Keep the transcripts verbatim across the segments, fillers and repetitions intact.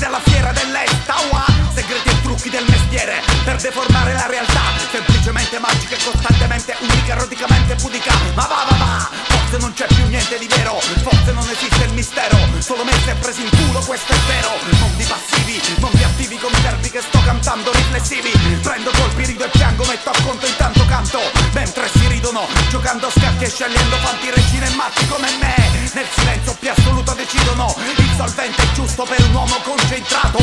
della fiera dell'est. Aua, segreti e trucchi del mestiere per deformare la realtà, semplicemente magica e costantemente unica, eroticamente pudica. Ma va va va, forse non c'è più niente di vero, forse non esiste il mistero, solo messe e presi in culo, questo è vero. Mondi passivi, mondi attivi come i verbi che sto cantando riflessivi. Prendo colpi, rido e piango, metto a conto intanto canto, mentre si ridono, giocando a scacchi e scegliendo fanti regine e matti come me. Nel silenzio più assoluto decidono il solvente giusto per un uomo concentrato.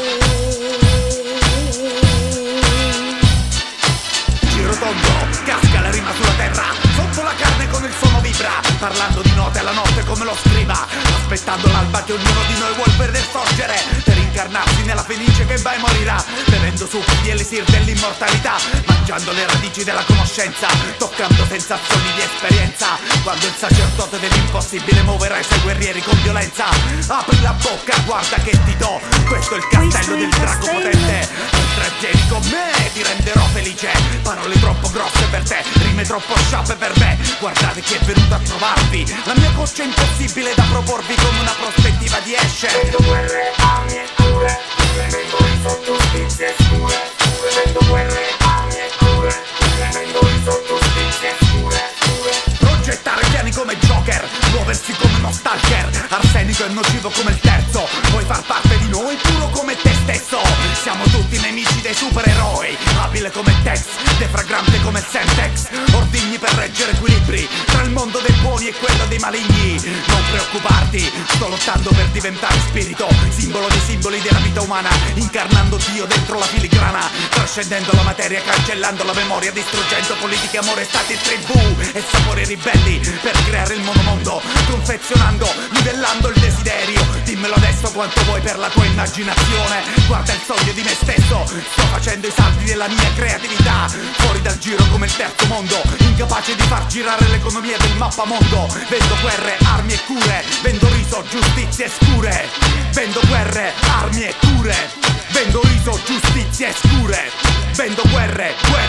Giro tondo, casca la rima sulla terra, sotto la carne con il suono vibra, parlando di note alla notte come lo scriba, aspettando l'alba che ognuno di noi vuol vedere sorgere, per incarnarsi nella fenice che mai morirà, bevendo succhi di elisir dell'immortalità, mangiando le radici della conoscenza, toccando sensazioni di esperienza, quando il sacerdote dell'impossibile muoverà i suoi guerrieri con violenza. Apri la bocca, guarda che ti do, questo è il castello del drago potente, mentre vieni con me ti renderò felice. Parole troppo grosse per te, rime troppo sciappe per me, guardate chi è venuto a trovarvi, la mia voce è impossibile da proporvi come una prospettiva di esce. Vendo guerre, armi e cure, elemento sotto spizie scure, vendo guerre, armi e cure, elemento sotto spizie scure, scure. Progettare piani come Joker, muoversi come uno stalker, arsenico e nocivo come il terzo, vuoi far parte di noi puro come te stesso. Siamo tutti nemici dei supereroi, abile come Tex, defragrante come il Semtex, ordigni per reggere equilibri tra il mondo dei buoni e quello dei maligni. Non preoccuparti, sto lottando per diventare spirito, simbolo dei simboli della vita umana, incarnando Dio dentro la filigrana, trascendendo la materia, cancellando la memoria, distruggendo politiche, amore, stati, tribù e sapori ribelli, per creare il monomondo, confezionando, livellando il desiderio. Dimmelo adesso quanto vuoi per la tua immaginazione, guarda il sogno di me stesso, sto facendo i saldi della mia creatività, fuori dal giro come il terzo mondo, incapace di far girare l'economia del mappamondo. Vendo guerre, armi e cure, vendo riso, giustizie scure, vendo guerre, armi e cure, vendo riso, giustizie scure, vendo guerre, guerre